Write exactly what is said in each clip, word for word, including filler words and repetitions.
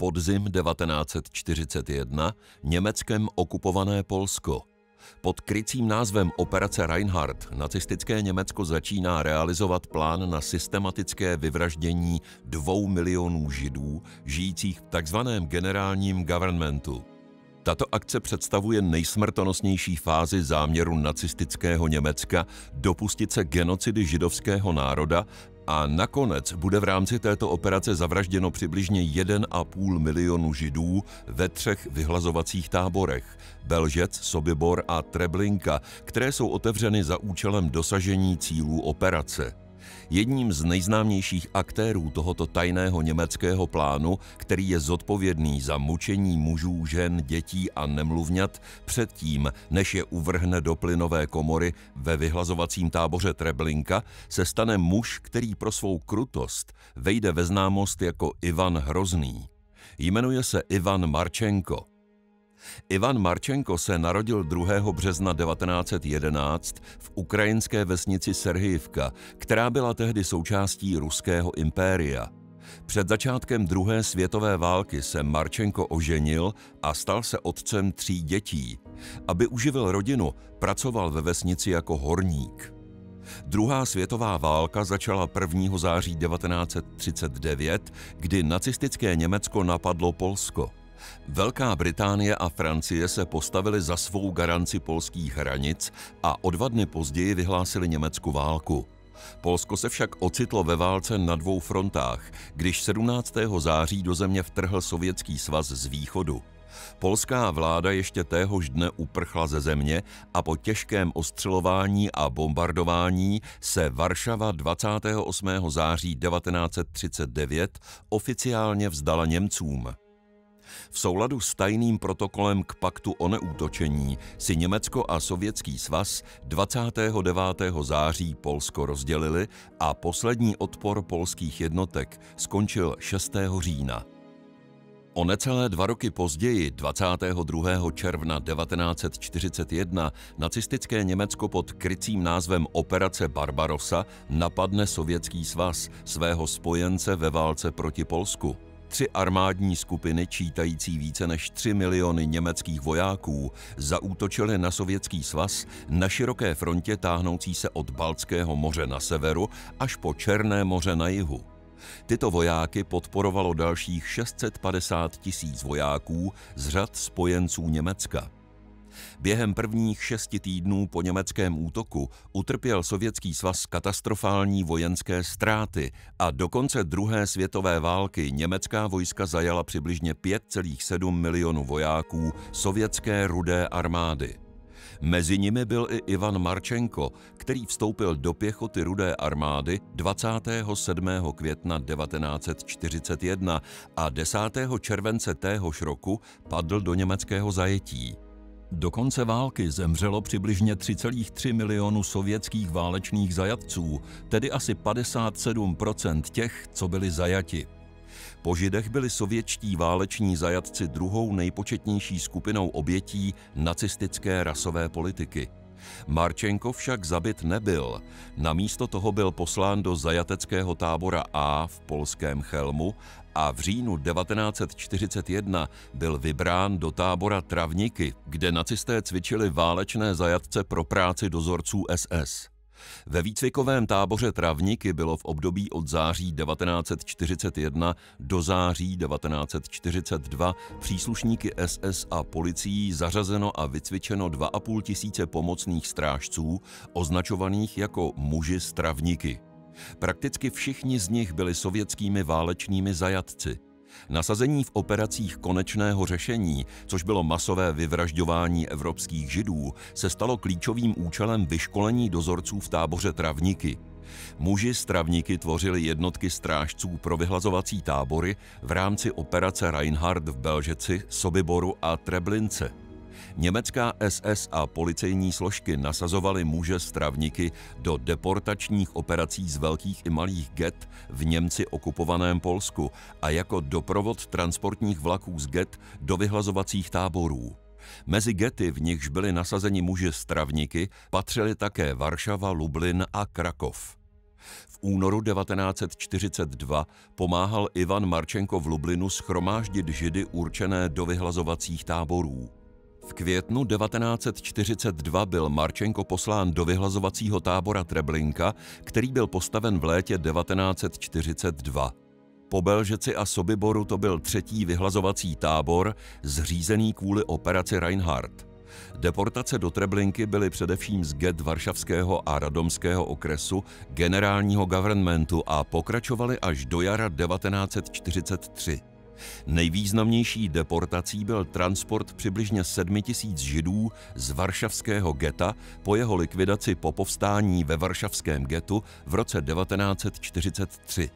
Podzim devatenáct set čtyřicet jedna, Německem okupované Polsko. Pod krycím názvem Operace Reinhard nacistické Německo začíná realizovat plán na systematické vyvraždění dvou milionů Židů žijících v takzvaném generálním governmentu. Tato akce představuje nejsmrtonosnější fázi záměru nacistického Německa dopustit se genocidy židovského národa a nakonec bude v rámci této operace zavražděno přibližně jeden a půl milionu Židů ve třech vyhlazovacích táborech – Belžec, Sobibor a Treblinka, které jsou otevřeny za účelem dosažení cílů operace. Jedním z nejznámějších aktérů tohoto tajného německého plánu, který je zodpovědný za mučení mužů, žen, dětí a nemluvňat předtím, než je uvrhne do plynové komory ve vyhlazovacím táboře Treblinka, se stane muž, který pro svou krutost vejde ve známost jako Ivan Hrozný. Jmenuje se Ivan Marčenko. Ivan Marčenko se narodil druhého března devatenáct set jedenáct v ukrajinské vesnici Serhijivka, která byla tehdy součástí ruského impéria. Před začátkem druhé světové války se Marčenko oženil a stal se otcem tří dětí. Aby uživil rodinu, pracoval ve vesnici jako horník. Druhá světová válka začala prvního září devatenáct set třicet devět, kdy nacistické Německo napadlo Polsko. Velká Británie a Francie se postavily za svou garanci polských hranic a o dva dny později vyhlásili Německu válku. Polsko se však ocitlo ve válce na dvou frontách, když sedmnáctého září do země vtrhl Sovětský svaz z východu. Polská vláda ještě téhož dne uprchla ze země a po těžkém ostřelování a bombardování se Varšava dvacátého osmého září devatenáct set třicet devět oficiálně vzdala Němcům. V souladu s tajným protokolem k paktu o neútočení si Německo a Sovětský svaz dvacátého devátého září Polsko rozdělili a poslední odpor polských jednotek skončil šestého října. O necelé dva roky později, dvacátého druhého června devatenáct set čtyřicet jedna, nacistické Německo pod krycím názvem Operace Barbarossa napadne Sovětský svaz, svého spojence ve válce proti Polsku. Tři armádní skupiny čítající více než tři miliony německých vojáků zaútočily na Sovětský svaz na široké frontě táhnoucí se od Baltského moře na severu až po Černé moře na jihu. Tyto vojáky podporovalo dalších šest set padesát tisíc vojáků z řad spojenců Německa. Během prvních šesti týdnů po německém útoku utrpěl Sovětský svaz katastrofální vojenské ztráty a do konce druhé světové války německá vojska zajala přibližně pět celá sedm milionů vojáků sovětské Rudé armády. Mezi nimi byl i Ivan Marčenko, který vstoupil do pěchoty Rudé armády dvacátého sedmého května devatenáct set čtyřicet jedna a desátého července téhož roku padl do německého zajetí. Do konce války zemřelo přibližně tři celá tři milionu sovětských válečných zajatců, tedy asi padesát sedm procent těch, co byli zajati. Po Židech byli sovětští váleční zajatci druhou nejpočetnější skupinou obětí nacistické rasové politiky. Marčenko však zabit nebyl. Namísto toho byl poslán do zajateckého tábora A v polském Chelmu a v říjnu devatenáct set čtyřicet jedna byl vybrán do tábora Travníky, kde nacisté cvičili válečné zajatce pro práci dozorců S S. Ve výcvikovém táboře Travníky bylo v období od září devatenáct set čtyřicet jedna do září devatenáct set čtyřicet dva příslušníky S S a policií zařazeno a vycvičeno dva a půl tisíce pomocných strážců, označovaných jako muži z Travníky. Prakticky všichni z nich byli sovětskými válečnými zajatci. Nasazení v operacích konečného řešení, což bylo masové vyvražďování evropských Židů, se stalo klíčovým účelem vyškolení dozorců v táboře Travníky. Muži z Travníky tvořili jednotky strážců pro vyhlazovací tábory v rámci operace Reinhard v Belžeci, Sobiboru a Treblince. Německá S S a policejní složky nasazovaly muže z Travníky do deportačních operací z velkých i malých get v Němci okupovaném Polsku a jako doprovod transportních vlaků z get do vyhlazovacích táborů. Mezi gety, v nichž byli nasazeni muži z Travníky, patřili také Varšava, Lublin a Krakov. V únoru devatenáct set čtyřicet dva pomáhal Ivan Marčenko v Lublinu shromáždit Židy určené do vyhlazovacích táborů. V květnu devatenáct set čtyřicet dva byl Marčenko poslán do vyhlazovacího tábora Treblinka, který byl postaven v létě devatenáct set čtyřicet dva. Po Belžeci a Sobiboru to byl třetí vyhlazovací tábor, zřízený kvůli operaci Reinhardt. Deportace do Treblinky byly především z get varšavského a radomského okresu generálního governmentu a pokračovaly až do jara devatenáct set čtyřicet tři. Nejvýznamnější deportací byl transport přibližně sedmi tisíc Židů z varšavského geta po jeho likvidaci po povstání ve varšavském getu v roce devatenáct set čtyřicet tři.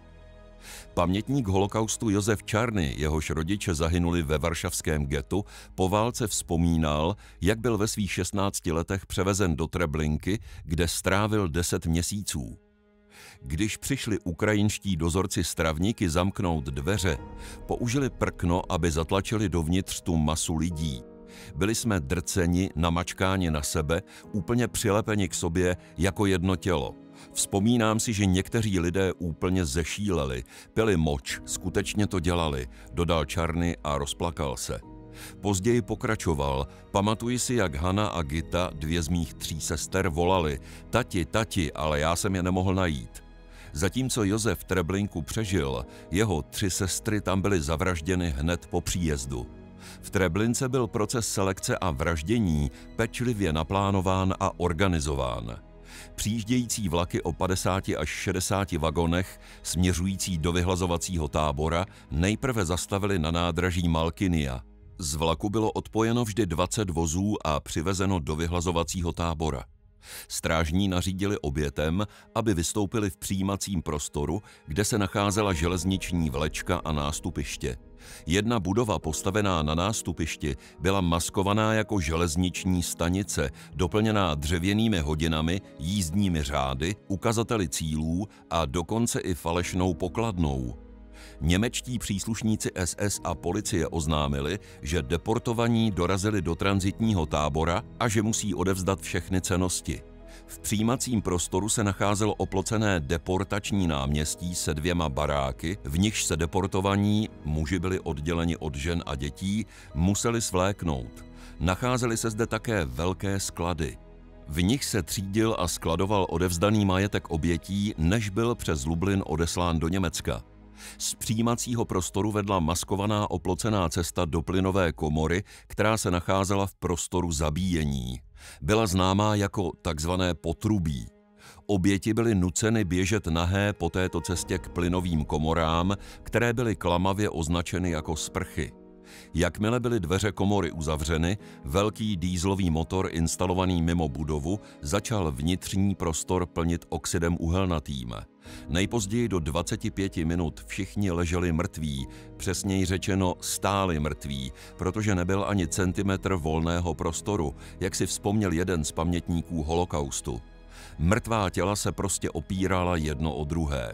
Pamětník holokaustu Josef Čarny, jehož rodiče zahynuli ve varšavském getu, po válce vzpomínal, jak byl ve svých šestnácti letech převezen do Treblinky, kde strávil deset měsíců. Když přišli ukrajinští dozorci stravníky zamknout dveře, použili prkno, aby zatlačili dovnitř tu masu lidí. Byli jsme drceni, namačkáni na sebe, úplně přilepeni k sobě jako jedno tělo. Vzpomínám si, že někteří lidé úplně zešíleli, pili moč, skutečně to dělali, dodal Čarny a rozplakal se. Později pokračoval, pamatuji si, jak Hana a Gita, dvě z mých tří sester, volali, tati, tati, ale já jsem je nemohl najít. Zatímco Josef Treblinku přežil, jeho tři sestry tam byly zavražděny hned po příjezdu. V Treblince byl proces selekce a vraždění pečlivě naplánován a organizován. Přijíždějící vlaky o padesáti až šedesáti vagonech směřující do vyhlazovacího tábora nejprve zastavili na nádraží Malkynia. Z vlaku bylo odpojeno vždy dvacet vozů a přivezeno do vyhlazovacího tábora. Strážní nařídili obětem, aby vystoupili v přijímacím prostoru, kde se nacházela železniční vlečka a nástupiště. Jedna budova postavená na nástupišti byla maskovaná jako železniční stanice, doplněná dřevěnými hodinami, jízdními řády, ukazateli cílů a dokonce i falešnou pokladnou. Němečtí příslušníci S S a policie oznámili, že deportovaní dorazili do tranzitního tábora a že musí odevzdat všechny cennosti. V přijímacím prostoru se nacházelo oplocené deportační náměstí se dvěma baráky, v nichž se deportovaní, muži byli odděleni od žen a dětí, museli svléknout. Nacházely se zde také velké sklady. V nich se třídil a skladoval odevzdaný majetek obětí, než byl přes Lublin odeslán do Německa. Z přijímacího prostoru vedla maskovaná oplocená cesta do plynové komory, která se nacházela v prostoru zabíjení. Byla známá jako takzvané potrubí. Oběti byly nuceny běžet nahé po této cestě k plynovým komorám, které byly klamavě označeny jako sprchy. Jakmile byly dveře komory uzavřeny, velký dýzlový motor instalovaný mimo budovu začal vnitřní prostor plnit oxidem uhelnatým. Nejpozději do dvaceti pěti minut všichni leželi mrtví, přesněji řečeno stáli mrtví, protože nebyl ani centimetr volného prostoru, jak si vzpomněl jeden z pamětníků holokaustu. Mrtvá těla se prostě opírala jedno o druhé.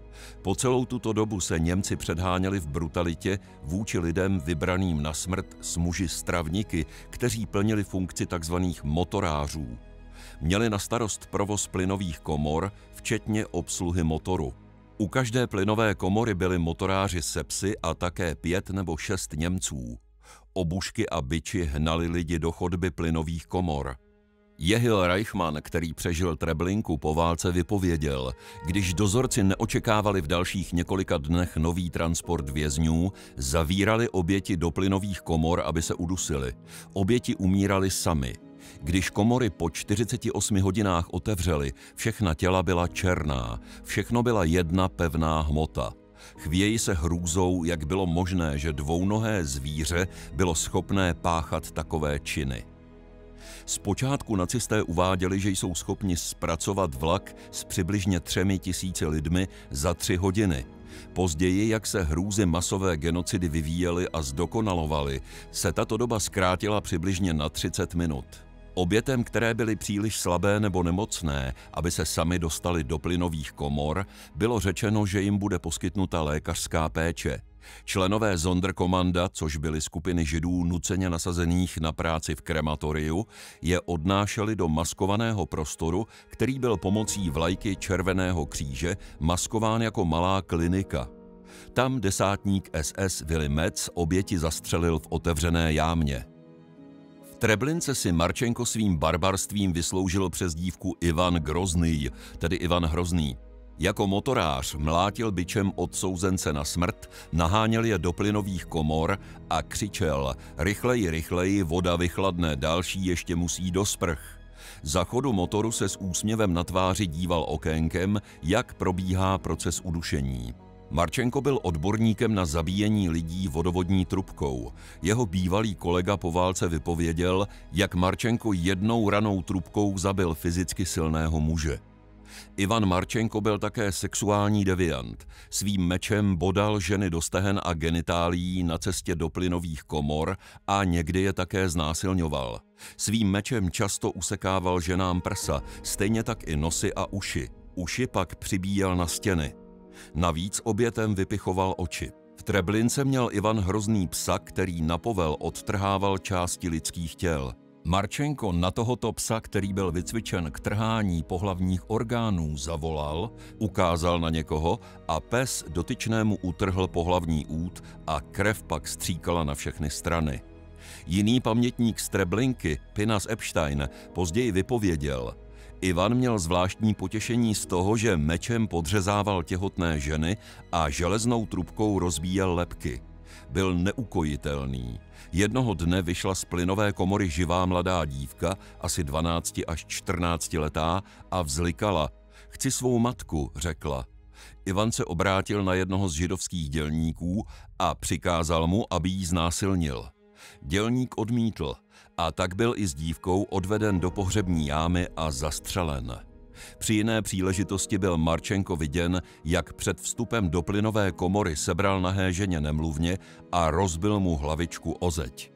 Po celou tuto dobu se Němci předháněli v brutalitě vůči lidem vybraným na smrt s muži stravníky, kteří plnili funkci tzv. Motorářů. Měli na starost provoz plynových komor, včetně obsluhy motoru. U každé plynové komory byli motoráři se psy a také pět nebo šest Němců. Obušky a biči hnali lidi do chodby plynových komor. Jehil Reichmann, který přežil Treblinku, po válce vypověděl, když dozorci neočekávali v dalších několika dnech nový transport vězňů, zavírali oběti do plynových komor, aby se udusili. Oběti umírali sami. Když komory po čtyřiceti osmi hodinách otevřely, všechna těla byla černá, všechno byla jedna pevná hmota. Chvějí se hrůzou, jak bylo možné, že dvounohé zvíře bylo schopné páchat takové činy. Zpočátku nacisté uváděli, že jsou schopni zpracovat vlak s přibližně třemi tisíci lidmi za tři hodiny. Později, jak se hrůzy masové genocidy vyvíjely a zdokonalovaly, se tato doba zkrátila přibližně na třicet minut. Obětem, které byly příliš slabé nebo nemocné, aby se sami dostali do plynových komor, bylo řečeno, že jim bude poskytnuta lékařská péče. Členové Sonderkommanda, což byly skupiny Židů nuceně nasazených na práci v krematoriu, je odnášeli do maskovaného prostoru, který byl pomocí vlajky Červeného kříže maskován jako malá klinika. Tam desátník S S Willy Metz oběti zastřelil v otevřené jámě. V Treblince si Marčenko svým barbarstvím vysloužil přezdívku Ivan Grozný, tedy Ivan Hrozný. Jako motorář mlátil bičem odsouzence na smrt, naháněl je do plynových komor a křičel: rychleji, rychleji, voda vychladne, další ještě musí do sprch. Za chodu motoru se s úsměvem na tváři díval okénkem, jak probíhá proces udušení. Marčenko byl odborníkem na zabíjení lidí vodovodní trubkou. Jeho bývalý kolega po válce vypověděl, jak Marčenko jednou ranou trubkou zabil fyzicky silného muže. Ivan Marčenko byl také sexuální deviant. Svým mečem bodal ženy do stehen a genitálií na cestě do plynových komor a někdy je také znásilňoval. Svým mečem často usekával ženám prsa, stejně tak i nosy a uši. Uši pak přibíjel na stěny. Navíc obětem vypichoval oči. V Treblince měl Ivan Hrozný psa, který na povel odtrhával části lidských těl. Marčenko na tohoto psa, který byl vycvičen k trhání pohlavních orgánů, zavolal, ukázal na někoho a pes dotyčnému utrhl pohlavní út a krev pak stříkala na všechny strany. Jiný pamětník z Treblinky, Pinas Epstein, později vypověděl: Ivan měl zvláštní potěšení z toho, že mečem podřezával těhotné ženy a železnou trubkou rozbíjel lebky. Byl neukojitelný. Jednoho dne vyšla z plynové komory živá mladá dívka, asi dvanácti až čtrnácti letá, a vzlikala: chci svou matku, řekla. Ivan se obrátil na jednoho z židovských dělníků a přikázal mu, aby jí znásilnil. Dělník odmítl a tak byl i s dívkou odveden do pohřební jámy a zastřelen. Při jiné příležitosti byl Marčenko viděn, jak před vstupem do plynové komory sebral nahé ženě nemluvně a rozbil mu hlavičku o zeď.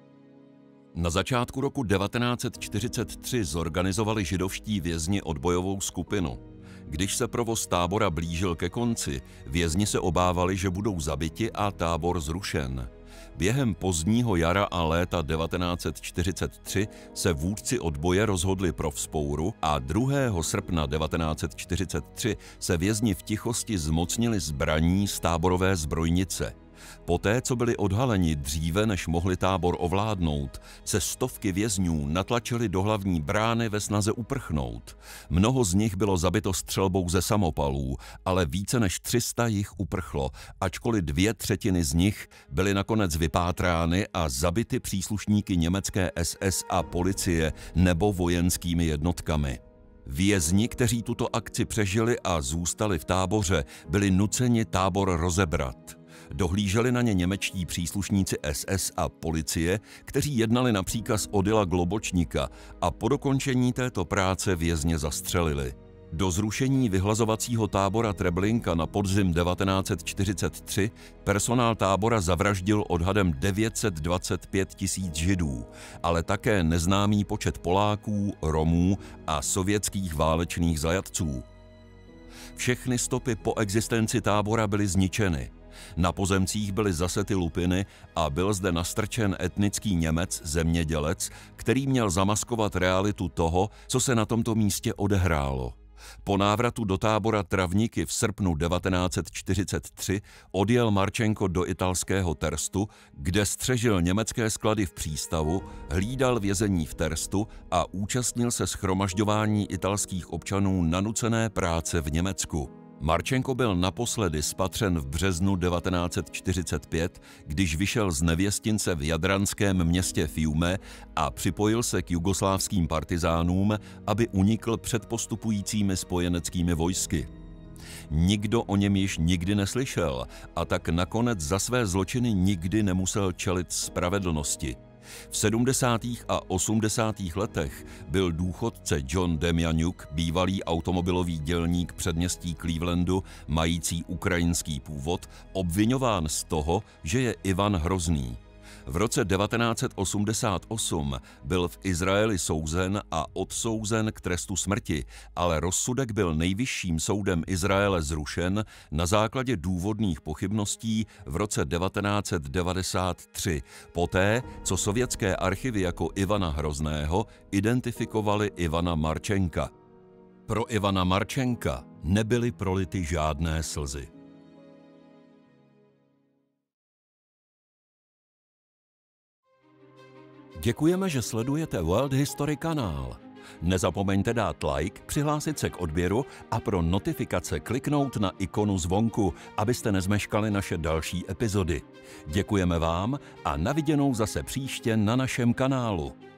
Na začátku roku devatenáct set čtyřicet tři zorganizovali židovští vězni odbojovou skupinu. Když se provoz tábora blížil ke konci, vězni se obávali, že budou zabiti a tábor zrušen. Během pozdního jara a léta devatenáct set čtyřicet tři se vůdci odboje rozhodli pro vzpouru a druhého srpna devatenáct set čtyřicet tři se vězni v tichosti zmocnili zbraní z táborové zbrojnice. Poté, co byli odhaleni dříve, než mohli tábor ovládnout, se stovky vězňů natlačili do hlavní brány ve snaze uprchnout. Mnoho z nich bylo zabito střelbou ze samopalů, ale více než tři sta jich uprchlo, ačkoliv dvě třetiny z nich byly nakonec vypátrány a zabity příslušníky německé S S a policie nebo vojenskými jednotkami. Vězni, kteří tuto akci přežili a zůstali v táboře, byli nuceni tábor rozebrat. Dohlíželi na ně němečtí příslušníci S S a policie, kteří jednali na příkaz Odila Globočníka a po dokončení této práce vězně zastřelili. Do zrušení vyhlazovacího tábora Treblinka na podzim devatenáct set čtyřicet tři personál tábora zavraždil odhadem devět set dvacet pět tisíc Židů, ale také neznámý počet Poláků, Romů a sovětských válečných zajatců. Všechny stopy po existenci tábora byly zničeny. Na pozemcích byly zasety lupiny a byl zde nastrčen etnický Němec, zemědělec, který měl zamaskovat realitu toho, co se na tomto místě odehrálo. Po návratu do tábora Travníky v srpnu devatenáct set čtyřicet tři odjel Marčenko do italského Terstu, kde střežil německé sklady v přístavu, hlídal vězení v Terstu a účastnil se shromažďování italských občanů na nucené práce v Německu. Marčenko byl naposledy spatřen v březnu devatenáct set čtyřicet pět, když vyšel z nevěstince v jadranském městě Fiume a připojil se k jugoslávským partizánům, aby unikl před postupujícími spojeneckými vojsky. Nikdo o něm již nikdy neslyšel a tak nakonec za své zločiny nikdy nemusel čelit spravedlnosti. V sedmdesátých a osmdesátých letech byl důchodce John Demjanjuk, bývalý automobilový dělník předměstí Clevelandu, mající ukrajinský původ, obviňován z toho, že je Ivan Hrozný. V roce devatenáct set osmdesát osm byl v Izraeli souzen a odsouzen k trestu smrti, ale rozsudek byl nejvyšším soudem Izraele zrušen na základě důvodných pochybností v roce devatenáct set devadesát tři, poté, co sovětské archivy jako Ivana Hrozného identifikovali Ivana Marčenka. Pro Ivana Marčenka nebyly prolity žádné slzy. Děkujeme, že sledujete World History kanál. Nezapomeňte dát like, přihlásit se k odběru a pro notifikace kliknout na ikonu zvonku, abyste nezmeškali naše další epizody. Děkujeme vám a na viděnou zase příště na našem kanálu.